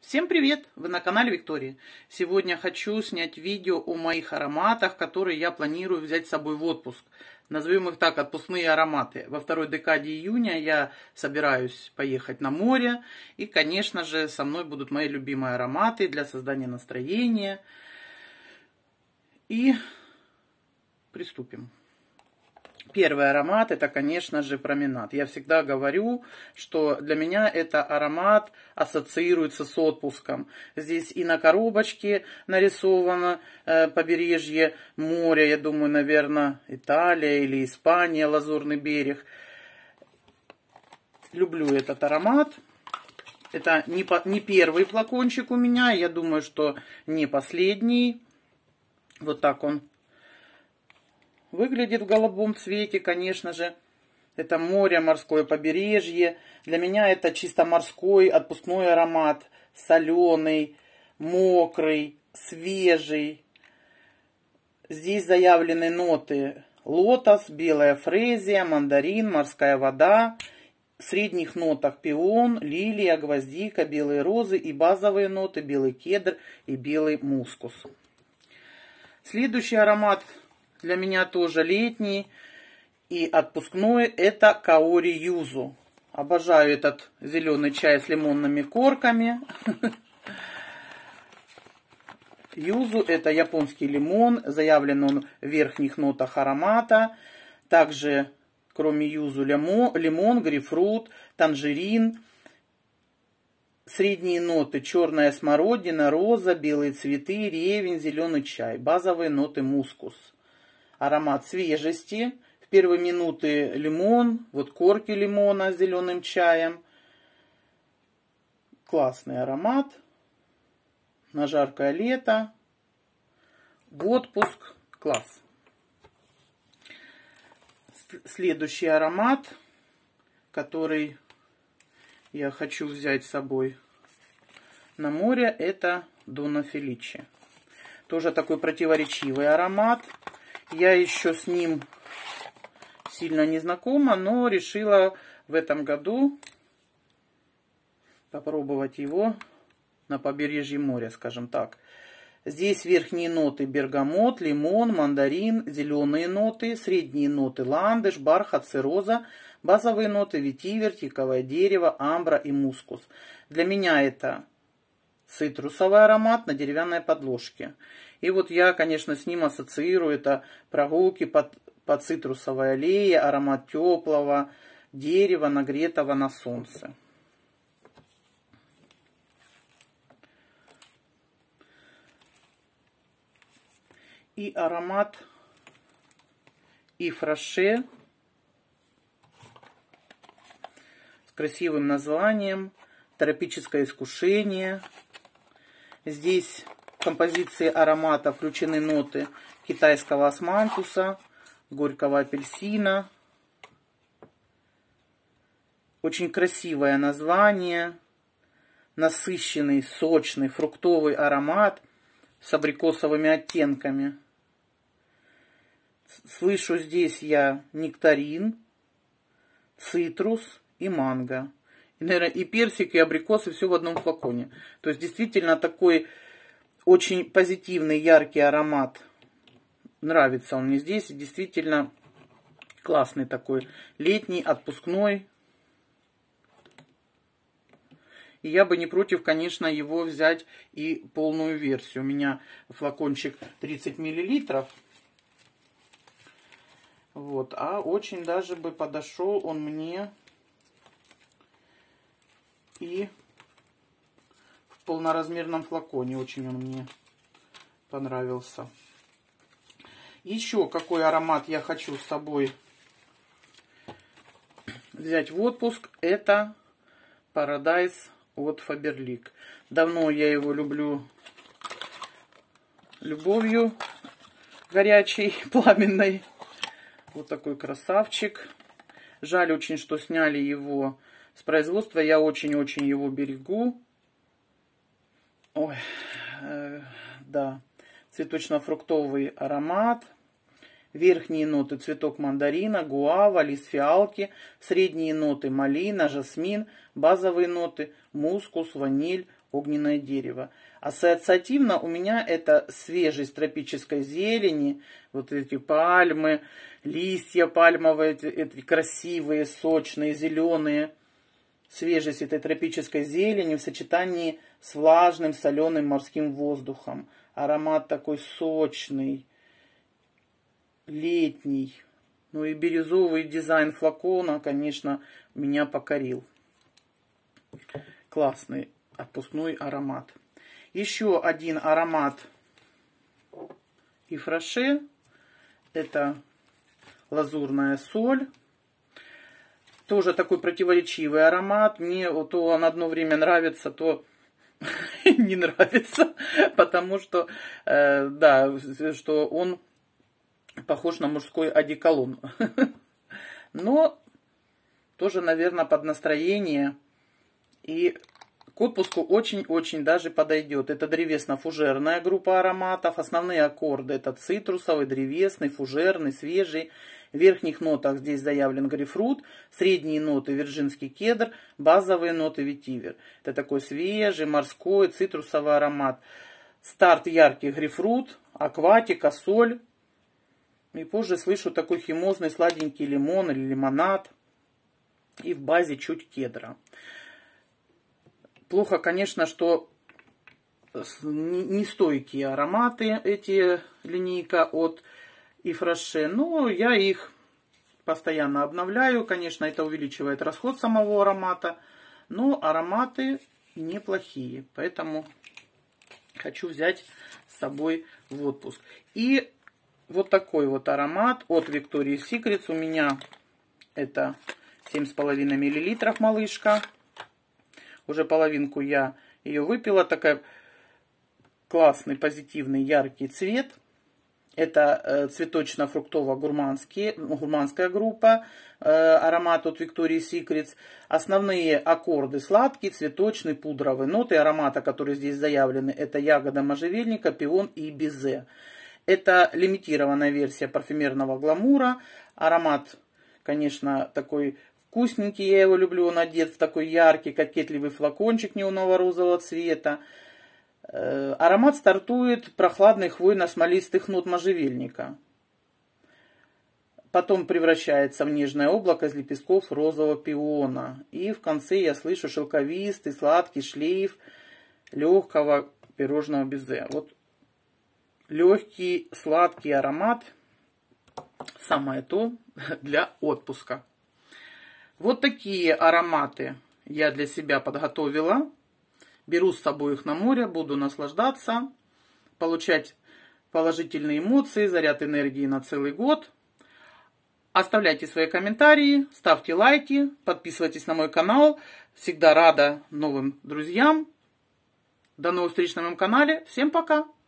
Всем привет! Вы на канале Виктории. Сегодня хочу снять видео о моих ароматах, которые я планирую взять с собой в отпуск. Назовем их так, отпускные ароматы. Во второй декаде июня я собираюсь поехать на море. И, конечно же, со мной будут мои любимые ароматы для создания настроения. И приступим. Первый аромат — это, конечно же, променад. Я всегда говорю, что для меня это аромат ассоциируется с отпуском. Здесь и на коробочке нарисовано побережье моря, я думаю, наверное, Италия или Испания, Лазурный берег. Люблю этот аромат. Это не первый флакончик у меня, я думаю, что не последний. Вот так он выглядит в голубом цвете, конечно же. Это море, морское побережье. Для меня это чисто морской отпускной аромат. Соленый, мокрый, свежий. Здесь заявлены ноты: лотос, белая фрезия, мандарин, морская вода. В средних нотах пион, лилия, гвоздика, белые розы и базовые ноты: белый кедр и белый мускус. Следующий аромат для меня тоже летний и отпускной — это Каори Юзу. Обожаю этот зеленый чай с лимонными корками. Юзу — это японский лимон, заявлен он в верхних нотах аромата. Также, кроме юзу, лимон, грейпфрут, танжерин. Средние ноты: черная смородина, роза, белые цветы, ревень, зеленый чай. Базовые ноты: мускус. Аромат свежести. В первые минуты лимон, вот корки лимона с зеленым чаем. Классный аромат. На жаркое лето. В отпуск. Класс. Следующий аромат, который я хочу взять с собой на море, это Дона Феличи. Тоже такой противоречивый аромат. Я еще с ним сильно не знакома, но решила в этом году попробовать его на побережье моря, скажем так. Здесь верхние ноты: бергамот, лимон, мандарин, зеленые ноты, средние ноты: ландыш, бархат, цирроза, базовые ноты: ветивер, тиковое дерево, амбра и мускус. Для меня это цитрусовый аромат на деревянной подложке. И вот я, конечно, с ним ассоциирую это прогулки по цитрусовой аллее, аромат теплого дерева, нагретого на солнце. И аромат Ив Роше с красивым названием «Тропическое искушение». Здесь в композиции аромата включены ноты китайского османтуса, горького апельсина. Очень красивое название. Насыщенный, сочный, фруктовый аромат с абрикосовыми оттенками. Слышу здесь я нектарин, цитрус и манго. И, наверное, и персик, и абрикосы, все в одном флаконе. То есть действительно такой очень позитивный, яркий аромат. Нравится он мне здесь. Действительно классный такой летний, отпускной. И я бы не против, конечно, его взять и полную версию. У меня флакончик 30 мл. Вот. А очень даже бы подошел он мне и в полноразмерном флаконе. Очень он мне понравился. Еще какой аромат я хочу с собой взять в отпуск. Это Paradise от Faberlic. Давно я его люблю любовью горячей, пламенной. Вот такой красавчик. Жаль очень, что сняли его с производства. Я очень-очень его берегу. Ой, да. Цветочно-фруктовый аромат. Верхние ноты цветок мандарина, гуава, лист фиалки. Средние ноты малина, жасмин. Базовые ноты мускус, ваниль, огненное дерево. Ассоциативно у меня это свежесть тропической зелени, вот эти пальмы, листья пальмовые, эти красивые, сочные, зеленые. Свежесть этой тропической зелени в сочетании с влажным, соленым морским воздухом. Аромат такой сочный, летний. Ну и бирюзовый дизайн флакона, конечно, меня покорил. Классный отпускной аромат. Еще один аромат Yves Rocher. Это лазурная соль. Тоже такой противоречивый аромат. Мне то он одно время нравится, то не нравится. Потому что, да, что он похож на мужской одеколон. Но тоже, наверное, под настроение. И к отпуску очень-очень даже подойдет. Это древесно-фужерная группа ароматов. Основные аккорды это цитрусовый, древесный, фужерный, свежий. В верхних нотах здесь заявлен грейпфрут. Средние ноты вирджинский кедр. Базовые ноты ветивер. Это такой свежий, морской, цитрусовый аромат. Старт яркий грейпфрут, акватика, соль. И позже слышу такой химозный сладенький лимон или лимонад. И в базе чуть кедра. Плохо, конечно, что нестойкие ароматы эти линейка от Yves Rocher. Но я их постоянно обновляю. Конечно, это увеличивает расход самого аромата. Но ароматы неплохие. Поэтому хочу взять с собой в отпуск. И вот такой вот аромат от Victoria's Secret. У меня это 7,5 мл малышка. Уже половинку я ее выпила. Такой классный, позитивный, яркий цвет. Это цветочно-фруктово-гурманская группа. Аромат от Victoria's Secret. Основные аккорды сладкий, цветочный, пудровый. Ноты аромата, которые здесь заявлены, это ягода можжевельника, пион и безе. Это лимитированная версия парфюмерного гламура. Аромат, конечно, такой вкусненький, я его люблю. Он одет в такой яркий, кокетливый флакончик неонового розового цвета. Аромат стартует прохладных хвойно-смолистых нот можжевельника. Потом превращается в нежное облако из лепестков розового пиона. И в конце я слышу шелковистый, сладкий шлейф легкого пирожного безе. Вот легкий, сладкий аромат. Самое то для отпуска. Вот такие ароматы я для себя подготовила. Беру с собой их на море, буду наслаждаться, получать положительные эмоции, заряд энергии на целый год. Оставляйте свои комментарии, ставьте лайки, подписывайтесь на мой канал. Всегда рада новым друзьям. До новых встреч на моем канале. Всем пока!